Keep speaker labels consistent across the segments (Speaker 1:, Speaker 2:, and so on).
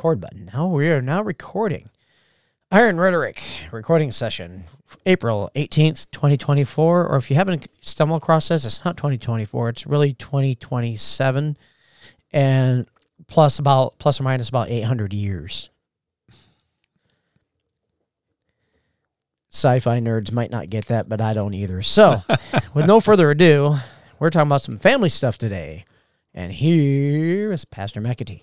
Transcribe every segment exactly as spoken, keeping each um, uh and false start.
Speaker 1: record button. Now we are now recording. Iron Rhetoric recording session, April eighteenth, twenty twenty-four. Or if you haven't stumbled across this, it's not twenty twenty-four. It's really twenty twenty-seven, and plus about plus or minus about eight hundred years. Sci-fi nerds might not get that, but I don't either. So, with no further ado, we're talking about some family stuff today. And here is Pastor McAtee.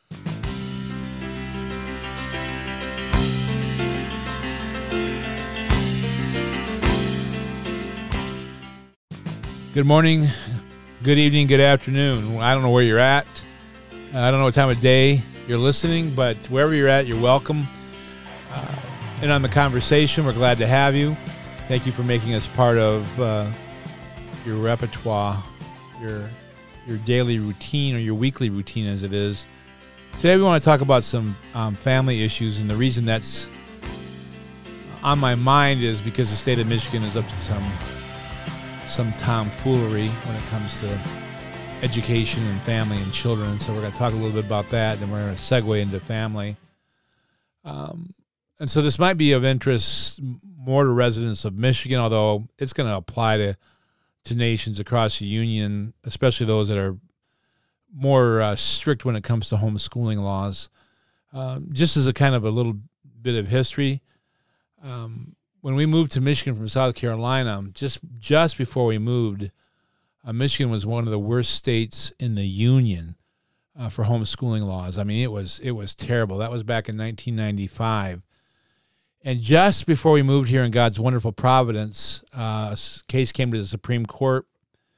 Speaker 2: Good morning, good evening, good afternoon. I don't know where you're at. I don't know what time of day you're listening, but wherever you're at, you're welcome. Uh, and on the conversation, we're glad to have you. Thank you for making us part of uh, your repertoire, your your daily routine or your weekly routine as it is. Today we want to talk about some um, family issues, and the reason that's on my mind is because the state of Michigan is up to some some tomfoolery when it comes to education and family and children. So we're going to talk a little bit about that, then we're going to segue into family. Um, and so this might be of interest more to residents of Michigan, although it's going to apply to to nations across the union, especially those that are more uh, strict when it comes to homeschooling laws. Um, just as a kind of a little bit of history, um, when we moved to Michigan from South Carolina, just just before we moved, uh, Michigan was one of the worst states in the union uh, for homeschooling laws. I mean, it was it was terrible. That was back in nineteen ninety-five. And just before we moved here in God's wonderful providence, uh, a case came to the Supreme Court.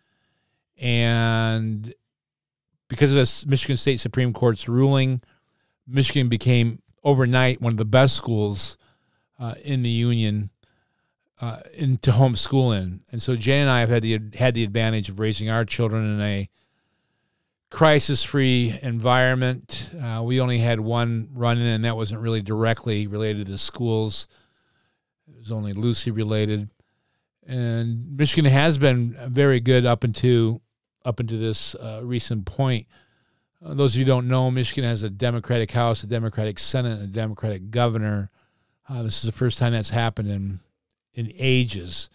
Speaker 2: And because of this Michigan State Supreme Court's ruling, Michigan became overnight one of the best schools uh, in the union uh, in, to homeschool in. And so Jane and I have had the, had the advantage of raising our children in a crisis-free environment. Uh, we only had one run-in, and that wasn't really directly related to schools. It was only loosely related. And Michigan has been very good up into up into this uh, recent point. Uh, those of you who don't know, Michigan has a Democratic House, a Democratic Senate, and a Democratic governor. Uh, this is the first time that's happened in in ages.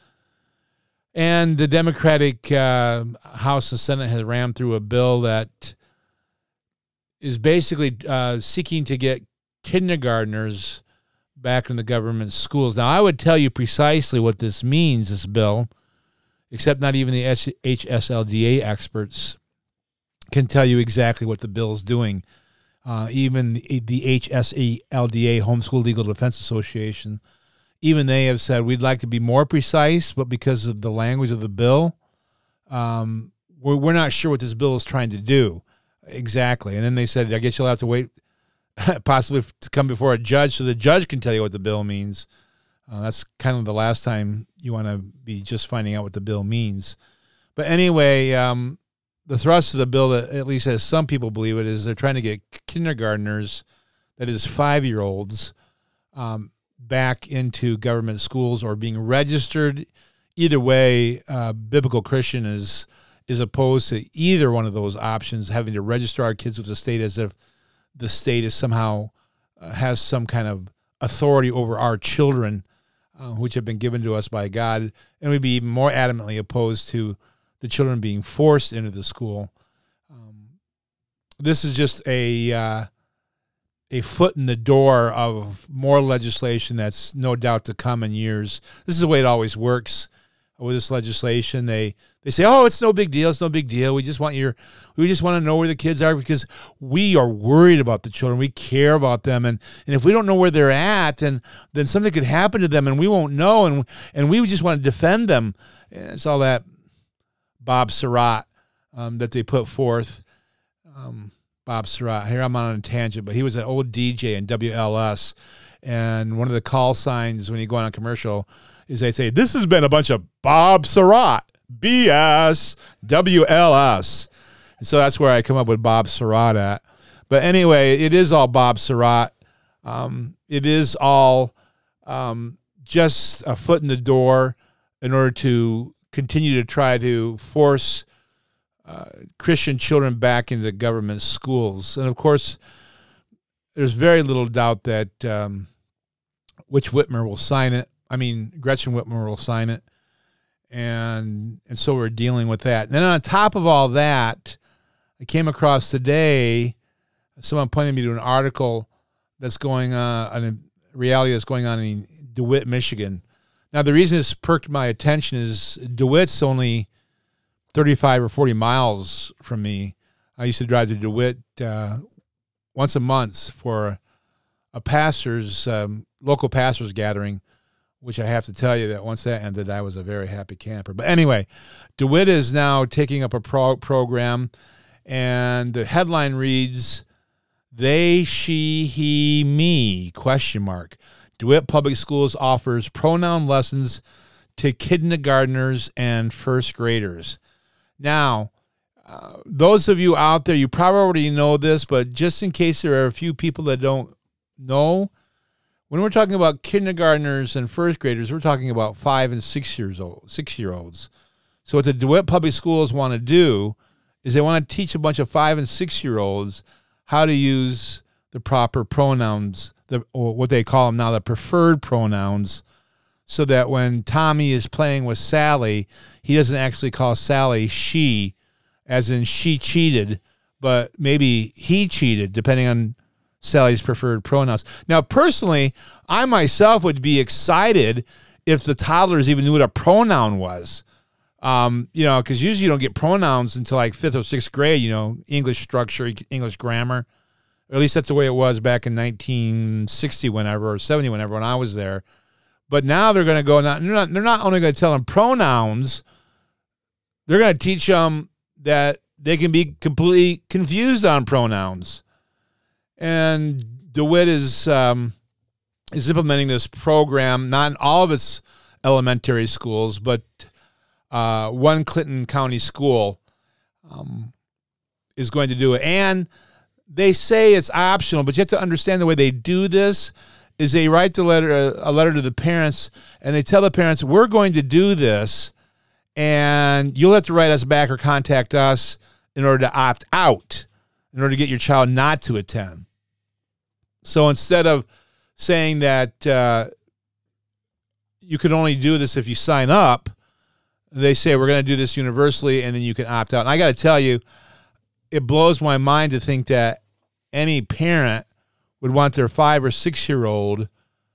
Speaker 2: And the Democratic uh, House and Senate has rammed through a bill that is basically uh, seeking to get kindergartners back in the government schools. Now, I would tell you precisely what this means, this bill, except not even the H S L D A experts can tell you exactly what the bill is doing. Uh, even the, the H S L D A, Homeschool Legal Defense Association, even they have said, we'd like to be more precise, but because of the language of the bill, um, we're, we're not sure what this bill is trying to do exactly. And then they said, I guess you'll have to wait possibly to come before a judge so the judge can tell you what the bill means. Uh, that's kind of the last time you want to be just finding out what the bill means. But anyway, um, the thrust of the bill, that at least as some people believe it, is they're trying to get kindergartners, that is five-year-olds, um, back into government schools or being registered. Either way, uh, Biblical Christian is is opposed to either one of those options, having to register our kids with the state as if the state is somehow uh, has some kind of authority over our children, uh, which have been given to us by God. And we'd be even more adamantly opposed to the children being forced into the school. Um, this is just a uh, a foot in the door of more legislation that's no doubt to come in years. This is the way it always works with this legislation. They they say, oh, it's no big deal. It's no big deal. We just want your, we just want to know where the kids are because we are worried about the children. We care about them. And, and if we don't know where they're at, and then something could happen to them and we won't know. And, and we just want to defend them. And it's all that Bob Surratt um, that they put forth. Um, Bob Surratt. Here I'm on a tangent, but he was an old D J in W L S, and one of the call signs when you go on a commercial is they say, this has been a bunch of Bob Surratt, B S, W L S. And so that's where I come up with Bob Surratt at. But anyway, it is all Bob Surratt. Um, it is all um, just a foot in the door in order to continue to try to force Uh, Christian children back into government schools. And of course, there's very little doubt that um, Which Whitmer will sign it. I mean, Gretchen Whitmer will sign it. And and so we're dealing with that. And then on top of all that, I came across today, someone pointed me to an article that's going on, a reality that's going on in DeWitt, Michigan. Now, the reason this perked my attention is DeWitt's only thirty-five or forty miles from me. I used to drive to DeWitt uh, once a month for a pastor's, um, local pastor's gathering, which I have to tell you that once that ended, I was a very happy camper. But anyway, DeWitt is now taking up a pro program, and the headline reads, "They, she, he, me, question mark. DeWitt Public Schools offers pronoun lessons to kindergartners and first graders." Now, uh, those of you out there, you probably already know this, but just in case there are a few people that don't know, when we're talking about kindergartners and first graders, we're talking about five and six years old, six-year-olds. So what the DeWitt Public Schools want to do is they want to teach a bunch of five and six-year-olds how to use the proper pronouns, the, or what they call them now, the preferred pronouns, so that when Tommy is playing with Sally, he doesn't actually call Sally she, as in she cheated, but maybe he cheated, depending on Sally's preferred pronouns. Now, personally, I myself would be excited if the toddlers even knew what a pronoun was. Um, you know, because usually you don't get pronouns until like fifth or sixth grade, you know, English structure, English grammar. Or at least that's the way it was back in nineteen sixty whenever, or seventy whenever, when I was there. But now they're going to go, not, they're, not, they're not only going to tell them pronouns, they're going to teach them that they can be completely confused on pronouns. And DeWitt is um, is implementing this program, not in all of its elementary schools, but uh, one Clinton County school um, is going to do it. And they say it's optional, but you have to understand the way they do this is they write the letter, a letter to the parents, and they tell the parents, we're going to do this, and you'll have to write us back or contact us in order to opt out, in order to get your child not to attend. So instead of saying that uh, you can only do this if you sign up, they say we're going to do this universally, and then you can opt out. And I got to tell you, it blows my mind to think that any parent would want their five or six-year-old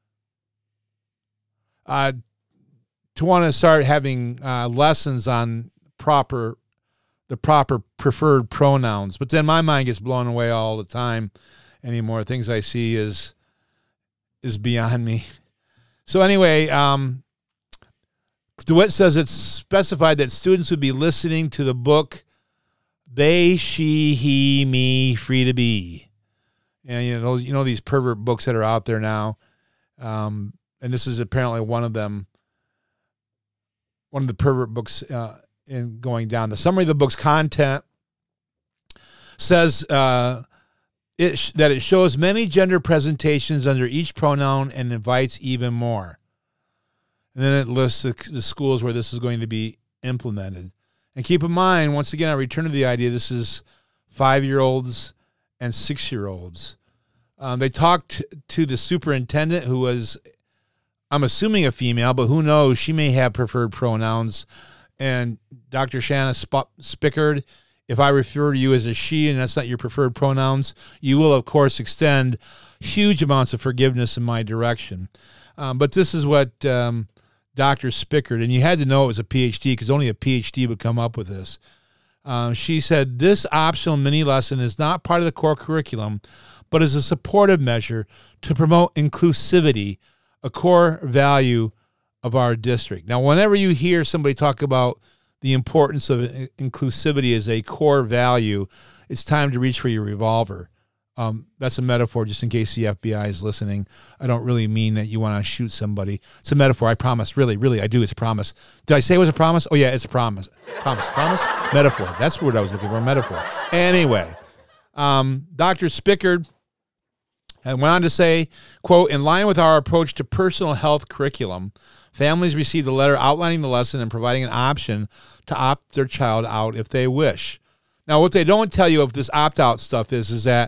Speaker 2: uh, to want to start having uh, lessons on proper the proper preferred pronouns. But then my mind gets blown away all the time anymore. Things I see is is beyond me. So anyway, um, DeWitt says it's specified that students would be listening to the book They, She, He, Me, Free to Be. And you know, those, you know these pervert books that are out there now. Um, and this is apparently one of them, one of the pervert books uh, in going down. The summary of the book's content says uh, it sh that it shows many gender presentations under each pronoun and invites even more. And then it lists the, the schools where this is going to be implemented. And keep in mind, once again, I return to the idea, this is five-year-olds and six-year-olds. Um, they talked to the superintendent, who was, I'm assuming, a female, but who knows? She may have preferred pronouns. And Doctor Shanna Spickard, if I refer to you as a she and that's not your preferred pronouns, you will, of course, extend huge amounts of forgiveness in my direction. Um, but this is what um, Doctor Spickard, and you had to know it was a P H D because only a P H D would come up with this. Uh, she said, this optional mini lesson is not part of the core curriculum, but is a supportive measure to promote inclusivity, a core value of our district. Now, whenever you hear somebody talk about the importance of inclusivity as a core value, it's time to reach for your revolver. Um, that's a metaphor, just in case the F B I is listening. I don't really mean that you want to shoot somebody. It's a metaphor, I promise. Really, really, I do. It's a promise. Did I say it was a promise? Oh, yeah, it's a promise. Promise, promise, metaphor. That's the word I was looking for, metaphor. Anyway, um, Doctor Spickard and went on to say, quote, in line with our approach to personal health curriculum, families received a letter outlining the lesson and providing an option to opt their child out if they wish. Now, what they don't tell you of this opt-out stuff is, is that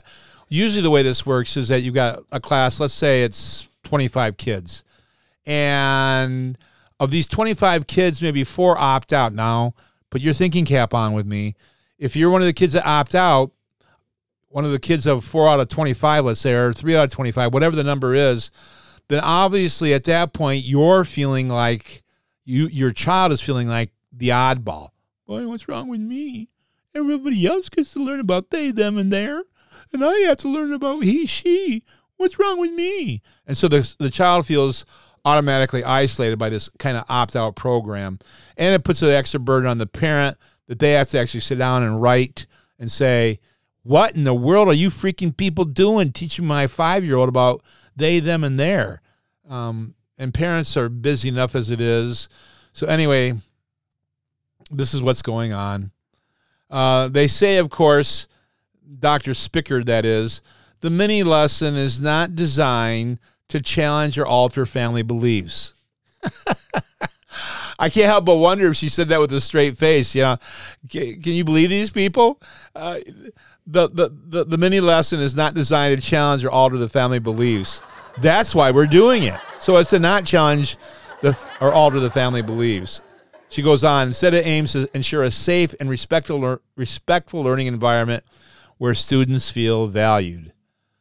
Speaker 2: usually the way this works is that you've got a class, let's say it's twenty-five kids. And of these twenty-five kids, maybe four opt out. Now, put your thinking cap on with me. If you're one of the kids that opt out, one of the kids of four out of twenty-five, let's say, or three out of twenty-five, whatever the number is, then obviously at that point, you're feeling like you, your child is feeling like the oddball. Boy, what's wrong with me? Everybody else gets to learn about they, them, and their, and I have to learn about he, she. What's wrong with me? And so the, the child feels automatically isolated by this kind of opt-out program. And it puts an extra burden on the parent that they have to actually sit down and write and say, what in the world are you freaking people doing teaching my five-year-old about they, them, and their? Um, and parents are busy enough as it is. So anyway, this is what's going on. Uh, they say, of course, Doctor Spicker, that is, the mini lesson is not designed to challenge or alter family beliefs. I can't help but wonder if she said that with a straight face. You know, can, can you believe these people? Uh, the, the, the, the mini lesson is not designed to challenge or alter the family beliefs. That's why we're doing it. So it's to not challenge the or alter the family beliefs. She goes on, instead it aims to ensure a safe and respectful, respectful learning environment where students feel valued.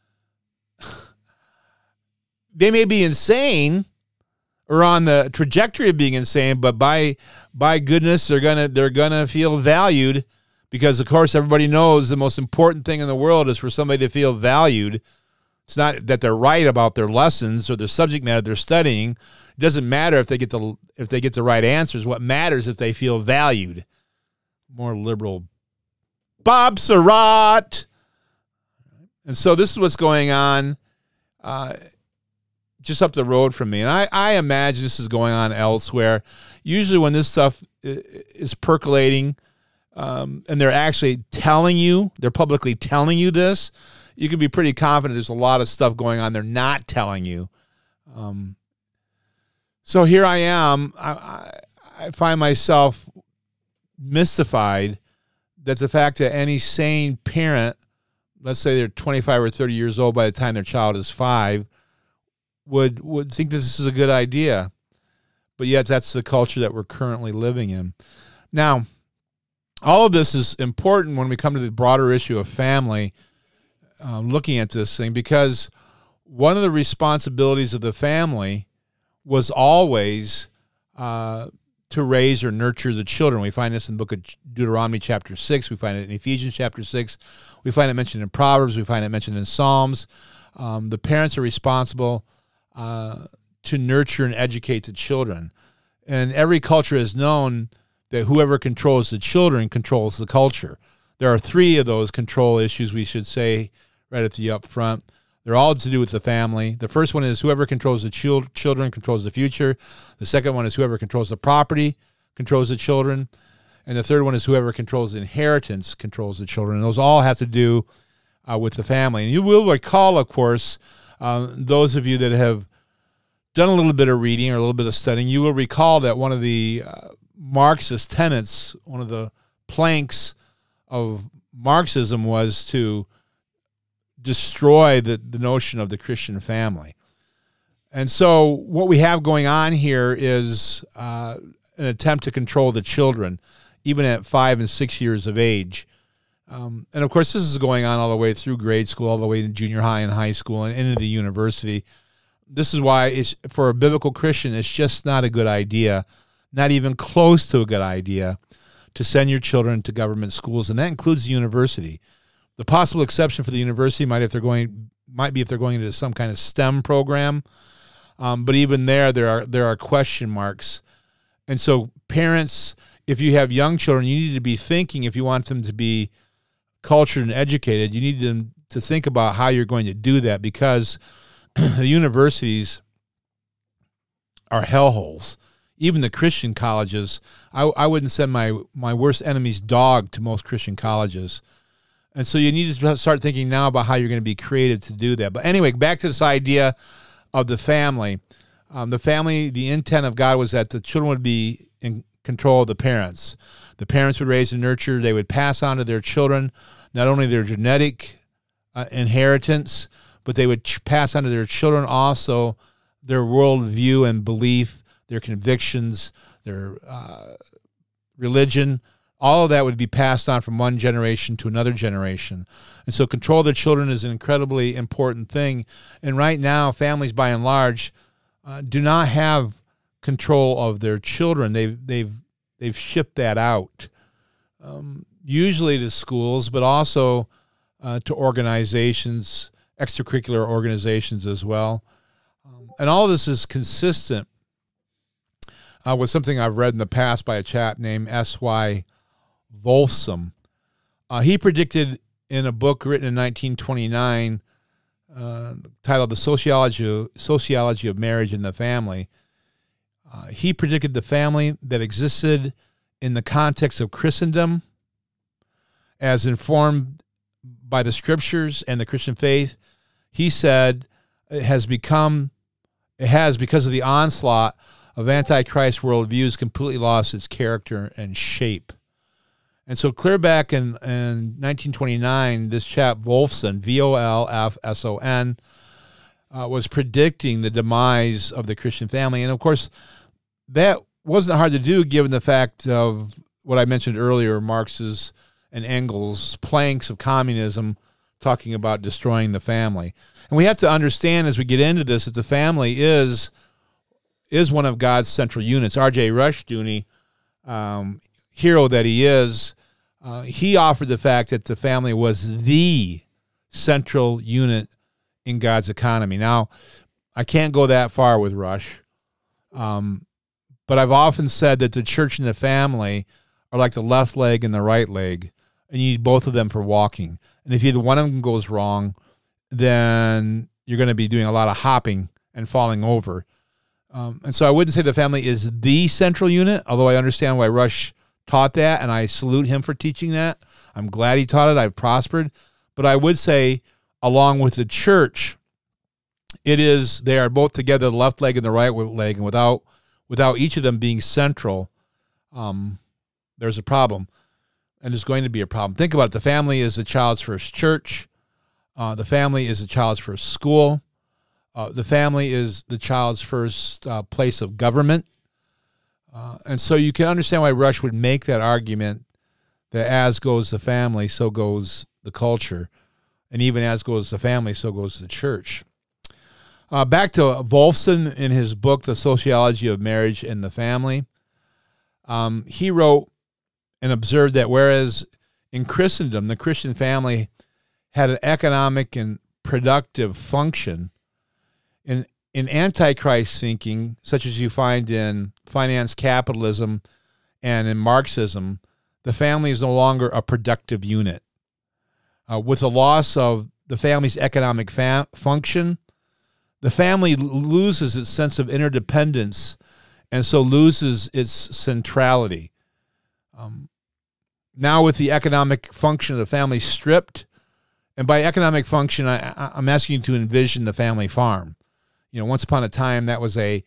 Speaker 2: They may be insane or on the trajectory of being insane, but by by goodness, they're gonna they're gonna feel valued, because of course everybody knows the most important thing in the world is for somebody to feel valued. It's not that they're right about their lessons or the subject matter they're studying. It doesn't matter if they get the if they get the right answers. What matters is if they feel valued. More liberal Bob Surratt. And so this is what's going on uh, just up the road from me. And I, I imagine this is going on elsewhere. Usually when this stuff is percolating um, and they're actually telling you, they're publicly telling you this, you can be pretty confident there's a lot of stuff going on they're not telling you. Um, so here I am. I, I, I find myself mystified that the fact that any sane parent, let's say they're twenty-five or thirty years old by the time their child is five, would would think this is a good idea. But yet that's the culture that we're currently living in. Now, all of this is important when we come to the broader issue of family, um, looking at this thing, because one of the responsibilities of the family was always uh, to raise or nurture the children. We find this in the book of Deuteronomy chapter six. We find it in Ephesians chapter six. We find it mentioned in Proverbs. We find it mentioned in Psalms. Um, the parents are responsible uh, to nurture and educate the children. And every culture has known that whoever controls the children controls the culture. There are three of those control issues, we should say, right at the up front. They're all to do with the family. The first one is whoever controls the chil- children controls the future. The second one is whoever controls the property controls the children. And the third one is whoever controls the inheritance controls the children. And those all have to do uh, with the family. And you will recall, of course, uh, those of you that have done a little bit of reading or a little bit of studying, you will recall that one of the uh, Marxist tenets, one of the planks of Marxism was to destroy the, the notion of the Christian family. And so what we have going on here is uh, an attempt to control the children, even at five and six years of age. Um, and, of course, this is going on all the way through grade school, all the way to junior high and high school and into the university. This is why, it's, for a biblical Christian, it's just not a good idea, not even close to a good idea, to send your children to government schools, and that includes the university. The possible exception for the university might if they're going might be if they're going into some kind of STEM program, um, but even there, there are there are question marks. And so, parents, if you have young children, you need to be thinking, if you want them to be cultured and educated, you need them to think about how you're going to do that, because the universities are hellholes. Even the Christian colleges, I, I wouldn't send my, my worst enemy's dog to most Christian colleges. And so you need to start thinking now about how you're going to be creative to do that. But anyway, back to this idea of the family. Um, the family, the intent of God was that the children would be in control of the parents. The parents would raise and nurture. They would pass on to their children not only their genetic uh, inheritance, but they would ch- pass on to their children also their worldview and belief, their convictions, their uh, religion. All of that would be passed on from one generation to another generation. And so control of the children is an incredibly important thing. And right now, families by and large uh, do not have control of their children. They've, they've, they've shipped that out, um, usually to schools, but also uh, to organizations, extracurricular organizations as well. Um, and all of this is consistent uh, with something I've read in the past by a chap named S Y Wolfson. Uh, he predicted in a book written in nineteen twenty-nine uh, titled The Sociology, Sociology of Marriage and the Family. Uh, he predicted the family that existed in the context of Christendom as informed by the scriptures and the Christian faith. He said it has become, it has, because of the onslaught of Antichrist worldviews, completely lost its character and shape. And so clear back in, in nineteen twenty-nine, this chap Wolfson, V O L F S O N, uh, was predicting the demise of the Christian family. And of course, that wasn't hard to do given the fact of what I mentioned earlier, Marx's and Engels' planks of communism talking about destroying the family. And we have to understand as we get into this that the family is, is one of God's central units. R J Rushdoony, um, hero that he is, Uh, he offered the fact that the family was the central unit in God's economy. Now, I can't go that far with Rush, um, but I've often said that the church and the family are like the left leg and the right leg, and you need both of them for walking. And if either one of them goes wrong, then you're going to be doing a lot of hopping and falling over. Um, and so I wouldn't say the family is the central unit, although I understand why Rush taught that, and I salute him for teaching that. I'm glad he taught it. I've prospered. But I would say, along with the church, it is, they are both together, the left leg and the right leg, and without without each of them being central, um, there's a problem, and there's going to be a problem. Think about it. The family is the child's first church. Uh, the family is the child's first school. Uh, the family is the child's first uh, place of government. Uh, and so you can understand why Rush would make that argument that as goes the family, so goes the culture. And even as goes the family, so goes the church. Uh, back to Wolfson in his book, The Sociology of Marriage and the Family. Um, he wrote and observed that whereas in Christendom, the Christian family had an economic and productive function, in In Antichrist thinking, such as you find in finance capitalism and in Marxism, the family is no longer a productive unit. Uh, with the loss of the family's economic fa- function, the family loses its sense of interdependence and so loses its centrality. Um, now with the economic function of the family stripped, and by economic function, I, I, I'm asking you to envision the family farm. You know, once upon a time, that was a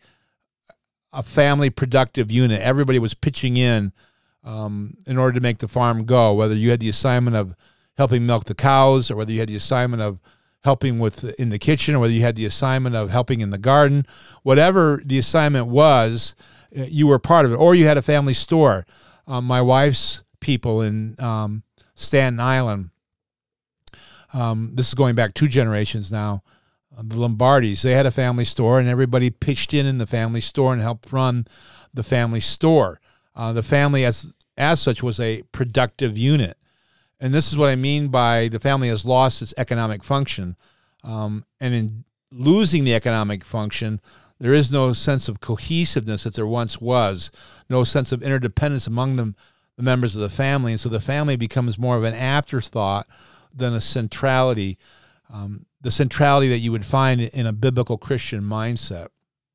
Speaker 2: a family productive unit. Everybody was pitching in um, in order to make the farm go, whether you had the assignment of helping milk the cows, or whether you had the assignment of helping with in the kitchen, or whether you had the assignment of helping in the garden. Whatever the assignment was, you were part of it. Or you had a family store. Um, my wife's people in um, Staten Island, um, this is going back two generations now, the Lombardis, they had a family store, and everybody pitched in in the family store and helped run the family store. Uh, the family as as such was a productive unit. And this is what I mean by the family has lost its economic function. Um, and in losing the economic function, there is no sense of cohesiveness that there once was, no sense of interdependence among them, the members of the family. And so the family becomes more of an afterthought than a centrality, um, the centrality that you would find in a biblical Christian mindset.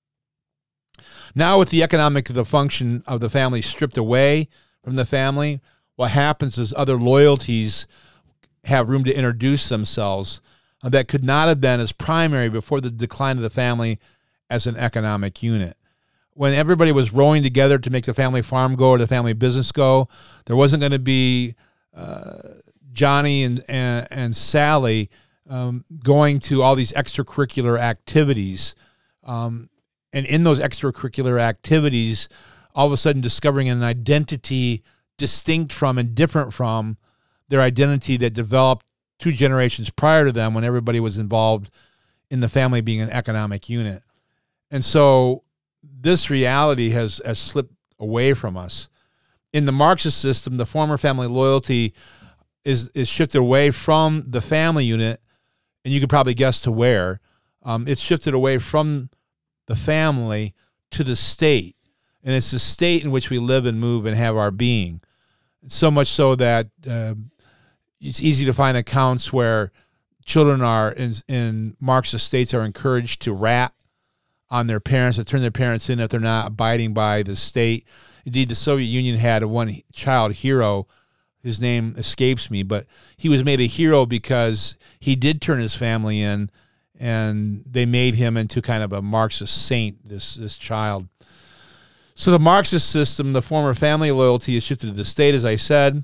Speaker 2: Now with the economic the function of the family stripped away from the family, what happens is other loyalties have room to introduce themselves that could not have been as primary before the decline of the family as an economic unit. When everybody was rowing together to make the family farm go or the family business go, there wasn't going to be uh, Johnny and, and, and Sally um, going to all these extracurricular activities, um, and in those extracurricular activities, all of a sudden discovering an identity distinct from and different from their identity that developed two generations prior to them when everybody was involved in the family being an economic unit. And so this reality has, has slipped away from us. In the Marxist system, the former family loyalty is, is shifted away from the family unit, and you could probably guess to where. Um, it's shifted away from the family to the state. And it's the state in which we live and move and have our being. So much so that uh, it's easy to find accounts where children are in, in Marxist states are encouraged to rat on their parents, to turn their parents in if they're not abiding by the state. Indeed, the Soviet Union had a one child hero. His name escapes me, but he was made a hero because he did turn his family in, and they made him into kind of a Marxist saint, this, this child. So the Marxist system, the former family loyalty is shifted to the state, as I said.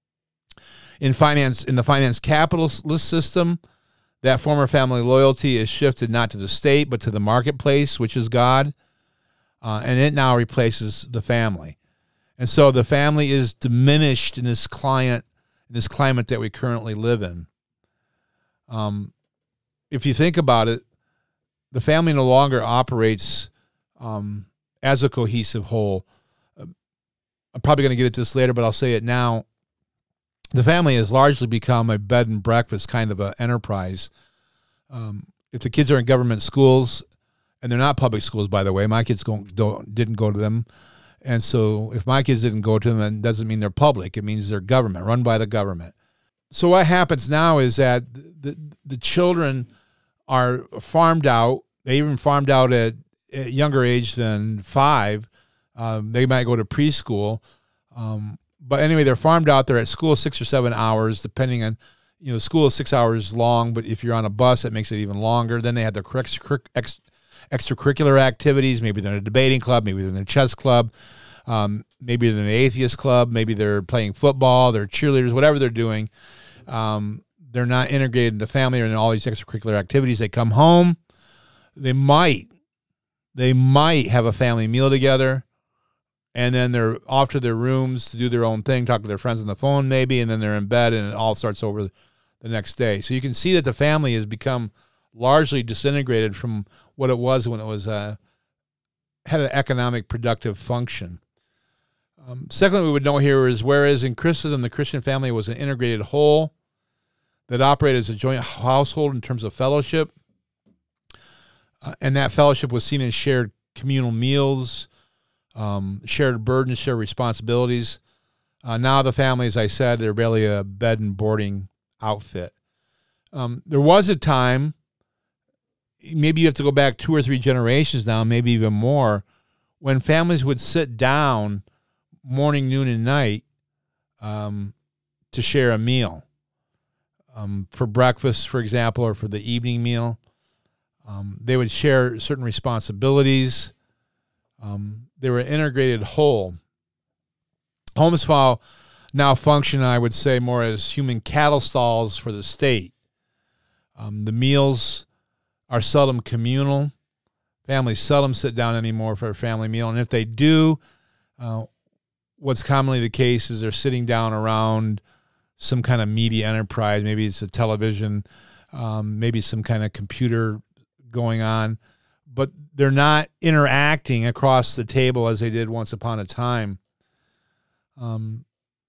Speaker 2: In finance, in the finance capitalist system, that former family loyalty is shifted not to the state, but to the marketplace, which is God. Uh, and it now replaces the family. And so the family is diminished in this client, in this climate that we currently live in. Um, if you think about it, the family no longer operates um, as a cohesive whole. I'm probably going to get at this later, but I'll say it now. The family has largely become a bed and breakfast kind of an enterprise. Um, if the kids are in government schools, and they're not public schools, by the way, my kids don't, don't, didn't go to them. And so if my kids didn't go to them, it doesn't mean they're public. It means they're government, run by the government. So what happens now is that the, the children are farmed out. They even farmed out at a younger age than five. Um, they might go to preschool. Um, but anyway, they're farmed out. They're at school six or seven hours, depending on, you know, school is six hours long, but if you're on a bus, it makes it even longer. Then they have their extra, extra, extracurricular activities. Maybe they're in a debating club. Maybe they're in a chess club. Um, maybe they're in an atheist club. Maybe they're playing football. They're cheerleaders, whatever they're doing. Um, they're not integrated in the family or in all these extracurricular activities. They come home. They might, they might have a family meal together. And then they're off to their rooms to do their own thing, talk to their friends on the phone maybe, and then they're in bed and it all starts over the next day. So you can see that the family has become largely disintegrated from what it was when it was uh, had an economic productive function. Um, secondly, we would know here is whereas in Christendom, the Christian family was an integrated whole that operated as a joint household in terms of fellowship, uh, and that fellowship was seen as shared communal meals, Um, shared burdens, shared responsibilities. Uh, now the family, as I said, they're barely a bed and boarding outfit. Um, there was a time, maybe you have to go back two or three generations now, maybe even more, when families would sit down morning, noon, and night um, to share a meal. Um, for breakfast, for example, or for the evening meal. Um, they would share certain responsibilities. Um, they were an integrated whole. Homes now function, I would say, more as human cattle stalls for the state. Um, the meals are seldom communal. Families seldom sit down anymore for a family meal. And if they do, uh, what's commonly the case is they're sitting down around some kind of media enterprise. Maybe it's a television, um, maybe some kind of computer going on. But they're not interacting across the table as they did once upon a time. Um,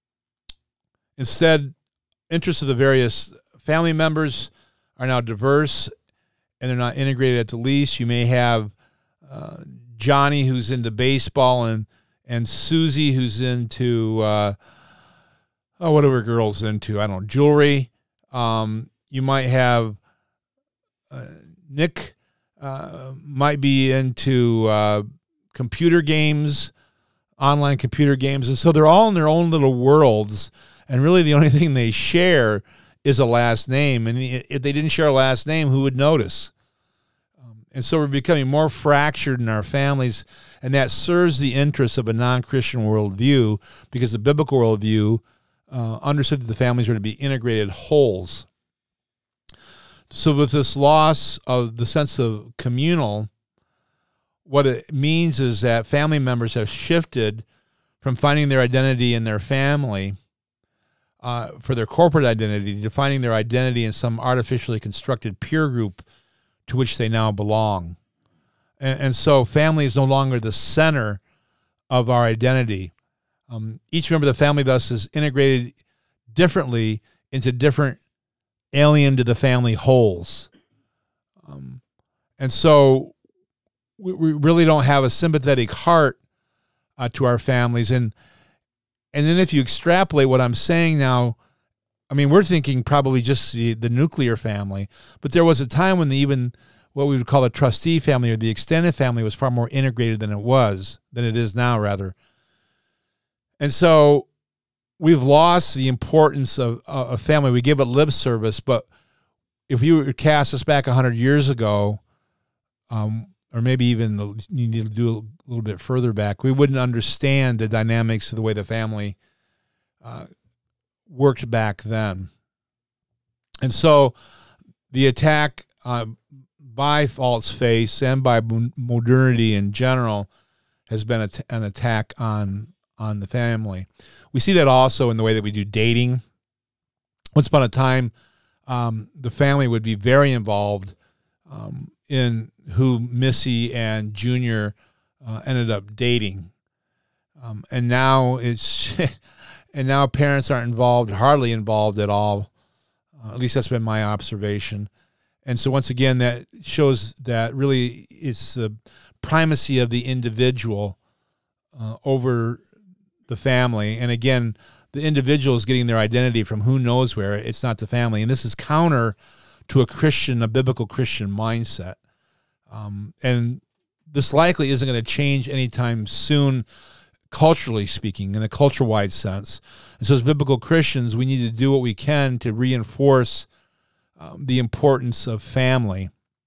Speaker 2: instead, interests of the various family members are now diverse, and they're not integrated at the least. You may have uh, Johnny, who's into baseball, and and Susie, who's into, uh, oh, whatever girls into, I don't know, jewelry. Um, you might have uh, Nick, Uh, might be into uh, computer games, online computer games. And so they're all in their own little worlds. And really the only thing they share is a last name. And if they didn't share a last name, who would notice? Um, and so we're becoming more fractured in our families. And that serves the interests of a non-Christian worldview, because the biblical worldview uh, understood that the families were to be integrated wholes. So with this loss of the sense of communal, what it means is that family members have shifted from finding their identity in their family uh, for their corporate identity to finding their identity in some artificially constructed peer group to which they now belong. And, and so family is no longer the center of our identity. Um, each member of the family thus is integrated differently into different alien to the family wholes. Um, and so we, we really don't have a sympathetic heart uh, to our families. And and then if you extrapolate what I'm saying now, I mean, we're thinking probably just the, the nuclear family, but there was a time when the, even what we would call a trustee family or the extended family was far more integrated than it was, than it is now, rather. And so we've lost the importance of a family. We give it lip service, but if you were to cast us back one hundred years ago, um, or maybe even you need to do a little bit further back, we wouldn't understand the dynamics of the way the family uh, worked back then. And so the attack uh, by false faith and by modernity in general has been a t- an attack on on the family. We see that also in the way that we do dating. Once upon a time, um, the family would be very involved um, in who Missy and Junior uh, ended up dating, um, and now it's and now parents aren't involved, hardly involved at all. Uh, at least that's been my observation. And so once again, that shows that really it's the primacy of the individual uh, over the family. And again, the individual is getting their identity from who knows where. It's not the family. And this is counter to a Christian, a biblical Christian mindset. Um, and this likely isn't going to change anytime soon, culturally speaking, in a culture-wide sense. And so as biblical Christians, we need to do what we can to reinforce um, the importance of family.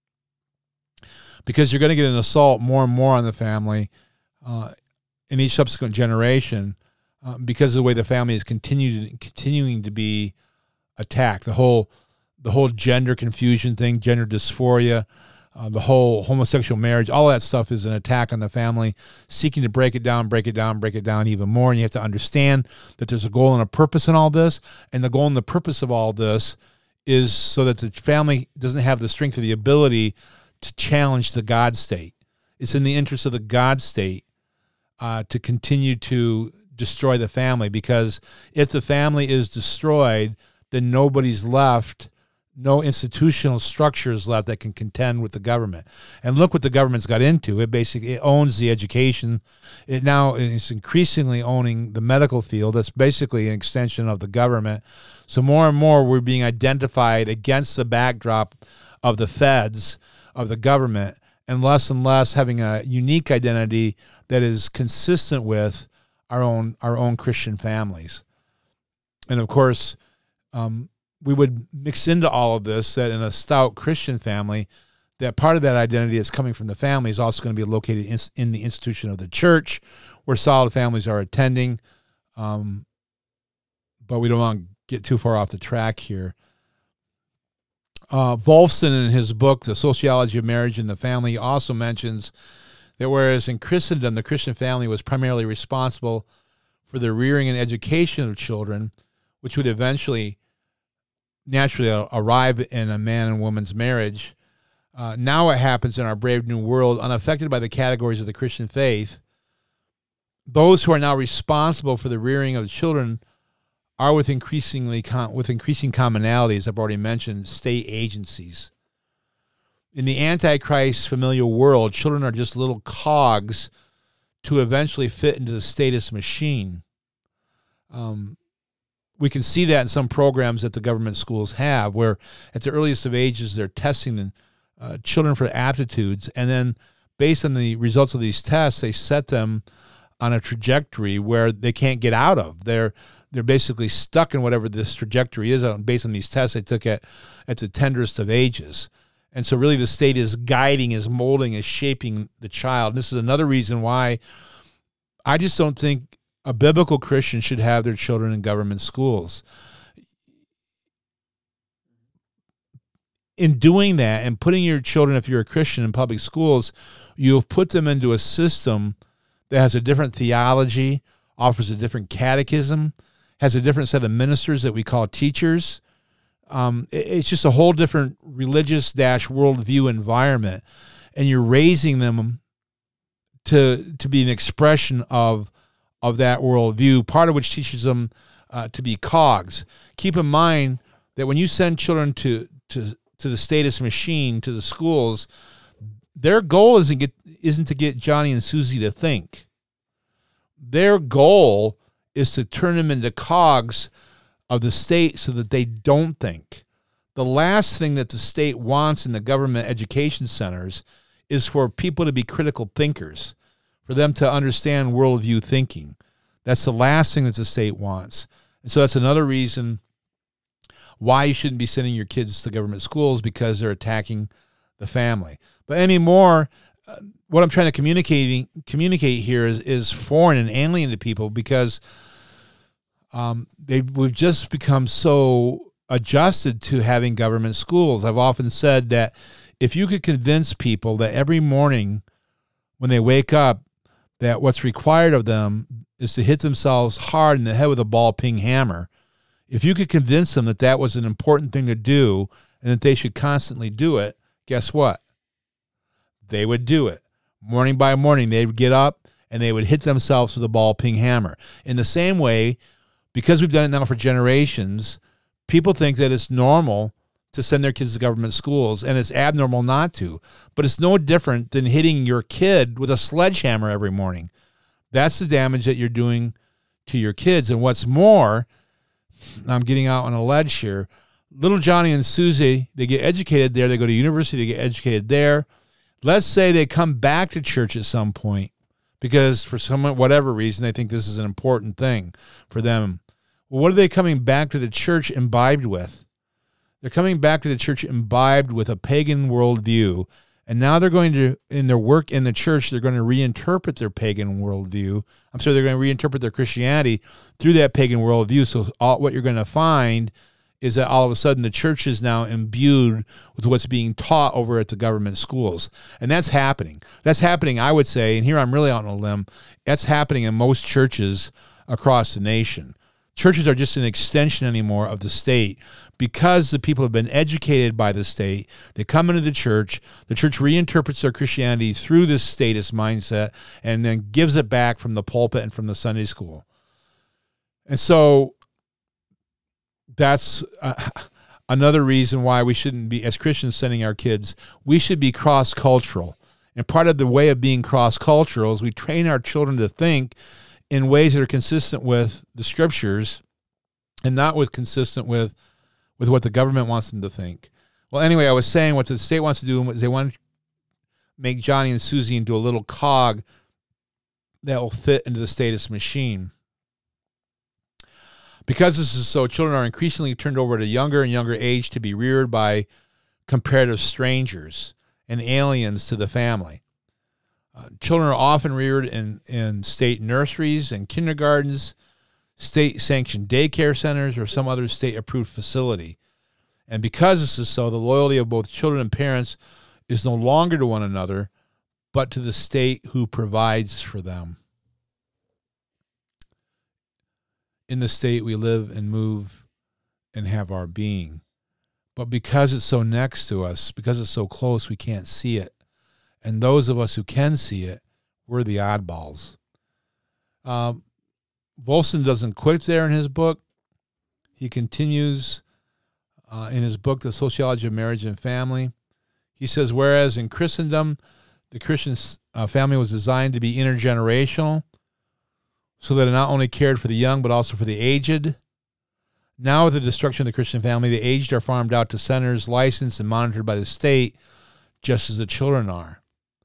Speaker 2: Because you're going to get an assault more and more on the family uh, in each subsequent generation uh, because of the way the family is continued, continuing to be attacked. The whole the whole gender confusion thing, gender dysphoria, uh, the whole homosexual marriage, all that stuff is an attack on the family, seeking to break it down, break it down, break it down even more. And you have to understand that there's a goal and a purpose in all this. And the goal and the purpose of all this is so that the family doesn't have the strength or the ability to challenge the God state. It's in the interest of the God state uh, to continue to destroy the family, because if the family is destroyed, then nobody's left, no institutional structures left that can contend with the government. And look what the government's got into. It basically it owns the education. It now is increasingly owning the medical field. That's basically an extension of the government. So more and more we're being identified against the backdrop of the feds, of the government, and less and less having a unique identity that is consistent with our own our own Christian families. And of course, um, we would mix into all of this that in a stout Christian family, that part of that identity that's coming from the family is also going to be located in, in the institution of the church, where solid families are attending. Um, but we don't want to get too far off the track here. Uh, Wolfson, in his book, The Sociology of Marriage and the Family, also mentions that whereas in Christendom, the Christian family was primarily responsible for the rearing and education of children, which would eventually naturally arrive in a man and woman's marriage. Uh, now it happens in our brave new world, unaffected by the categories of the Christian faith. Those who are now responsible for the rearing of children are with increasingly com- with increasing commonalities, I've already mentioned, state agencies. In the Antichrist familial world, children are just little cogs to eventually fit into the statist machine. Um, we can see that in some programs that the government schools have, where at the earliest of ages, they're testing uh, children for aptitudes, and then based on the results of these tests, they set them on a trajectory where they can't get out of. They're they're basically stuck in whatever this trajectory is based on these tests they took at, at the tenderest of ages. And so really the state is guiding, is molding, is shaping the child. And this is another reason why I just don't think a biblical Christian should have their children in government schools. in doing that and putting your children, if you're a Christian, in public schools, you've put them into a system that has a different theology, offers a different catechism, has a different set of ministers that we call teachers. Um, it, it's just a whole different religious dash worldview environment, and you're raising them to to be an expression of of that worldview, part of which teaches them uh, to be cogs. Keep in mind that when you send children to to to the status machine, to the schools, their goal isn't get isn't to get Johnny and Susie to think. Their goal is to turn them into cogs of the state so that they don't think. The last thing that the state wants in the government education centers is for people to be critical thinkers, for them to understand worldview thinking. That's the last thing that the state wants. And so that's another reason why you shouldn't be sending your kids to government schools, because they're attacking the family. But anymore, uh, what I'm trying to communicate communicate here is, is foreign and alien to people, because um, they we've just become so adjusted to having government schools. I've often said that if you could convince people that every morning when they wake up, that what's required of them is to hit themselves hard in the head with a ball-peen hammer, if you could convince them that that was an important thing to do and that they should constantly do it, guess what? They would do it. Morning by morning, they would get up and they would hit themselves with a ball-peen hammer. In the same way, because we've done it now for generations, people think that it's normal to send their kids to government schools, and it's abnormal not to. But it's no different than hitting your kid with a sledgehammer every morning. That's the damage that you're doing to your kids. And what's more, I'm getting out on a ledge here, little Johnny and Susie, they get educated there. They go to university, they get educated there. Let's say they come back to church at some point because for some whatever reason they think this is an important thing for them. Well, what are they coming back to the church imbibed with? They're coming back to the church imbibed with a pagan worldview, and now they're going to, in their work in the church, they're going to reinterpret their pagan worldview. I'm sorry, they're going to reinterpret their Christianity through that pagan worldview. So all, what you're going to find is that all of a sudden the church is now imbued with what's being taught over at the government schools. And that's happening. That's happening, I would say, and here I'm really out on a limb, that's happening in most churches across the nation. Churches are just an extension anymore of the state because the people have been educated by the state. They come into the church. The church reinterprets their Christianity through this statist mindset and then gives it back from the pulpit and from the Sunday school. And so that's uh, another reason why we shouldn't be, as Christians, sending our kids. We should be cross-cultural. And part of the way of being cross-cultural is we train our children to think in ways that are consistent with the scriptures and not with consistent with, with what the government wants them to think. Well, anyway, I was saying what the state wants to do is they want to make Johnny and Susie into a little cog that will fit into the status machine. Because this is so, children are increasingly turned over at a younger and younger age to be reared by comparative strangers and aliens to the family. Uh, children are often reared in, in state nurseries and kindergartens, state-sanctioned daycare centers, or some other state-approved facility. And because this is so, the loyalty of both children and parents is no longer to one another, but to the state who provides for them. In the state we live and move and have our being. But because it's so next to us, because it's so close, we can't see it. And those of us who can see it, we're the oddballs. Um, Volson doesn't quit there in his book. He continues uh, in his book, The Sociology of Marriage and Family. He says, whereas in Christendom, the Christian uh, family was designed to be intergenerational, so that it not only cared for the young, but also for the aged. Now with the destruction of the Christian family, the aged are farmed out to centers, licensed and monitored by the state, just as the children are.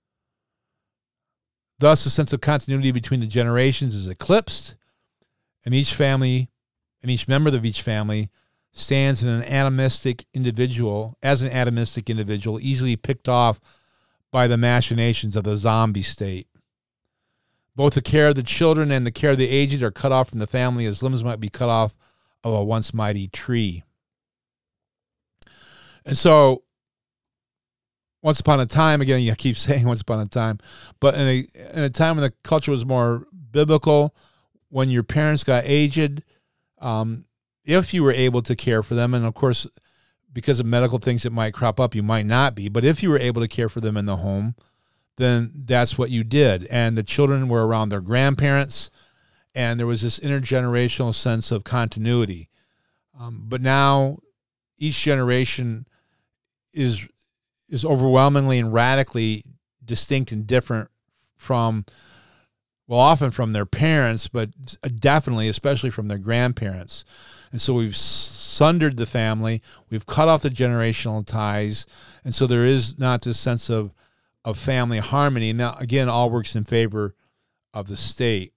Speaker 2: Thus, the sense of continuity between the generations is eclipsed, and each family, and each member of each family stands in an atomistic individual, as an atomistic individual, easily picked off by the machinations of the zombie state. Both the care of the children and the care of the aged are cut off from the family as limbs might be cut off of a once mighty tree. And so once upon a time, again, you keep saying once upon a time, but in a, in a time when the culture was more biblical, when your parents got aged, um, if you were able to care for them, and of course, because of medical things that might crop up, you might not be, but if you were able to care for them in the home, then that's what you did. And the children were around their grandparents, and there was this intergenerational sense of continuity. Um, but now each generation is is overwhelmingly and radically distinct and different from, well, often from their parents, but definitely, especially from their grandparents. And so we've sundered the family, we've cut off the generational ties, and so there is not this sense of, of family harmony. Now, again, all works in favor of the state.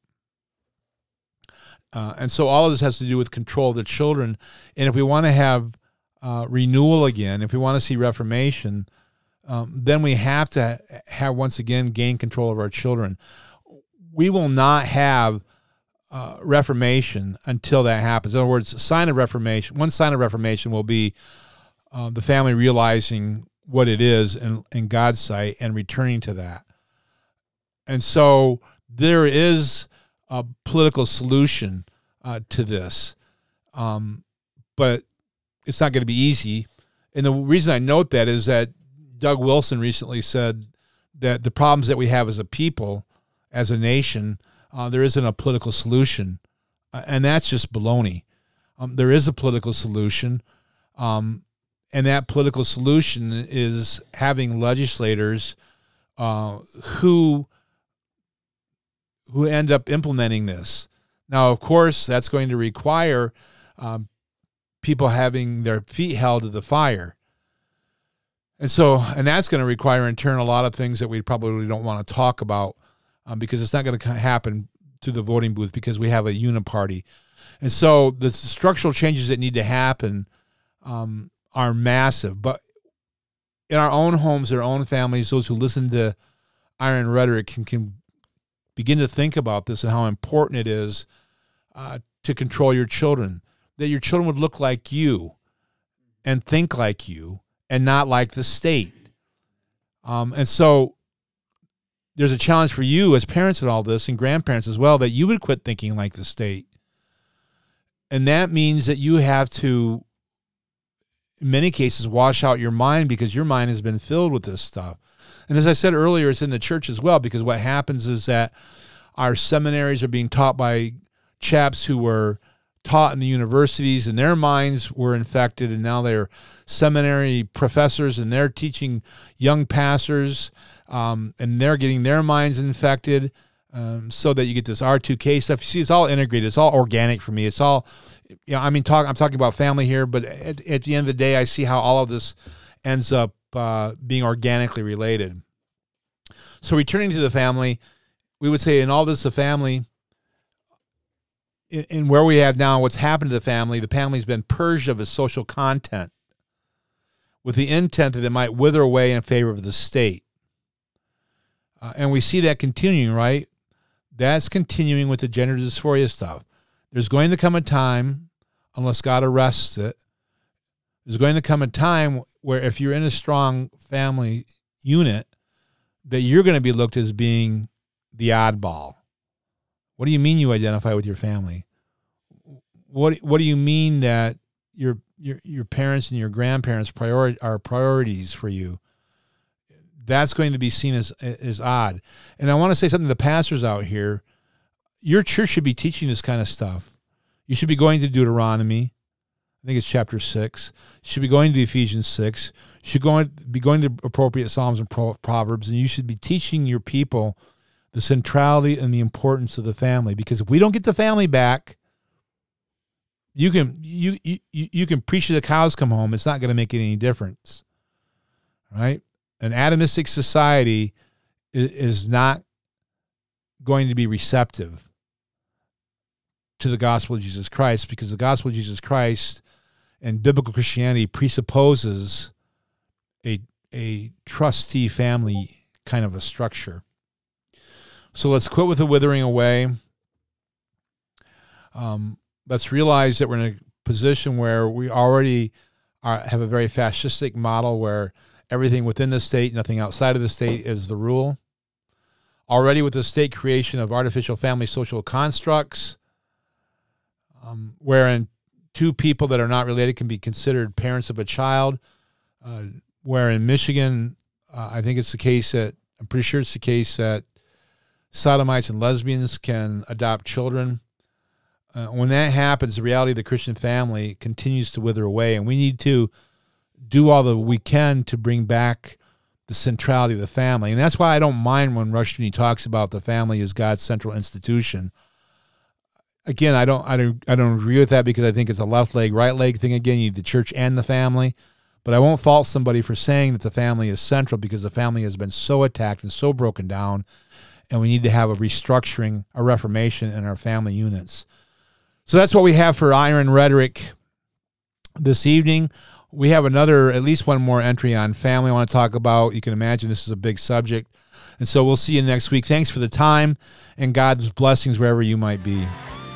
Speaker 2: Uh, and so all of this has to do with control of the children. And if we want to have uh, renewal again, if we want to see reformation, um, then we have to have, once again, gain control of our children. We will not have uh, reformation until that happens. In other words, a sign of reformation, one sign of reformation will be uh, the family realizing what it is in, in God's sight and returning to that. And so there is a political solution uh, to this, um, but it's not going to be easy. And the reason I note that is that Doug Wilson recently said that the problems that we have as a people, as a nation, uh, there isn't a political solution, uh, and that's just baloney. Um, there is a political solution, um, and that political solution is having legislators uh, who who end up implementing this. Now, of course, that's going to require um, people having their feet held to the fire. And so, and that's going to require in turn a lot of things that we probably don't want to talk about um, because it's not going to happen to the voting booth because we have a uniparty. And so the structural changes that need to happen um, are massive. But in our own homes, our own families, those who listen to Iron Rhetoric can, can begin to think about this and how important it is uh, to control your children, that your children would look like you and think like you and not like the state. Um, and so there's a challenge for you as parents in all this and grandparents as well, that you would quit thinking like the state. And that means that you have to, in many cases, wash out your mind because your mind has been filled with this stuff. And as I said earlier, it's in the church as well, because what happens is that our seminaries are being taught by chaps who were taught in the universities, and their minds were infected, and now they're seminary professors, and they're teaching young pastors, um, and they're getting their minds infected, um, so that you get this R two K stuff. You see, it's all integrated. It's all organic for me. It's all, you know, I mean, talk, I'm talking about family here, but at, at the end of the day, I see how all of this ends up uh, being organically related. So returning to the family, we would say in all this, the family, in, in where we have now, what's happened to the family, the family's been purged of its social content with the intent that it might wither away in favor of the state. Uh, and we see that continuing, right? That's continuing with the gender dysphoria stuff. There's going to come a time, unless God arrests it, there's going to come a time where if you're in a strong family unit, that you're going to be looked as being the oddball. What do you mean you identify with your family? What What do you mean that your your your parents and your grandparents priori- are priorities for you? That's going to be seen as as odd. And I want to say something to the pastors out here. Your church should be teaching this kind of stuff. You should be going to Deuteronomy. I think it's chapter six. You should be going to Ephesians six. You should go, be going to appropriate Psalms and Proverbs, and you should be teaching your people the centrality and the importance of the family. Because if we don't get the family back, you can you you you can preach till the cows come home. It's not going to make any difference, right? An atomistic society is, is not going to be receptive to the gospel of Jesus Christ, because the gospel of Jesus Christ and biblical Christianity presupposes a a trustee family kind of a structure. So let's quit with the withering away. Um, let's realize that we're in a position where we already are, have a very fascistic model where Everything within the state, nothing outside of the state is the rule. Already with the state creation of artificial family social constructs, um, wherein two people that are not related can be considered parents of a child, uh, where in Michigan, uh, I think it's the case that, I'm pretty sure it's the case that sodomites and lesbians can adopt children. Uh, when that happens, the reality of the Christian family continues to wither away, and we need to do all that we can to bring back the centrality of the family. And that's why I don't mind when Rushdoony talks about the family as God's central institution. Again, I don't, I don't, I don't agree with that because I think it's a left leg, right leg thing. Again, you need the church and the family. But I won't fault somebody for saying that the family is central because the family has been so attacked and so broken down, and we need to have a restructuring, a reformation in our family units. So that's what we have for Iron Rhetoric this evening. We have another, at least one more entry on family I want to talk about. You can imagine this is a big subject. And so we'll see you next week. Thanks for the time, and God's blessings wherever you might be.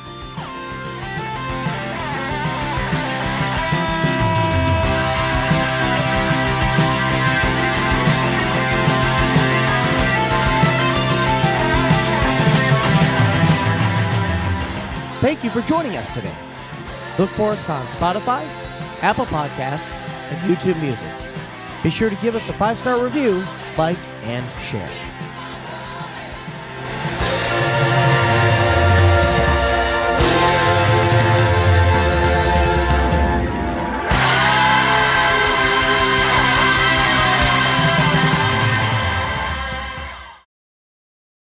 Speaker 1: Thank you for joining us today. Look for us on Spotify, Apple Podcasts, and YouTube Music. Be sure to give us a five-star review, like, and share.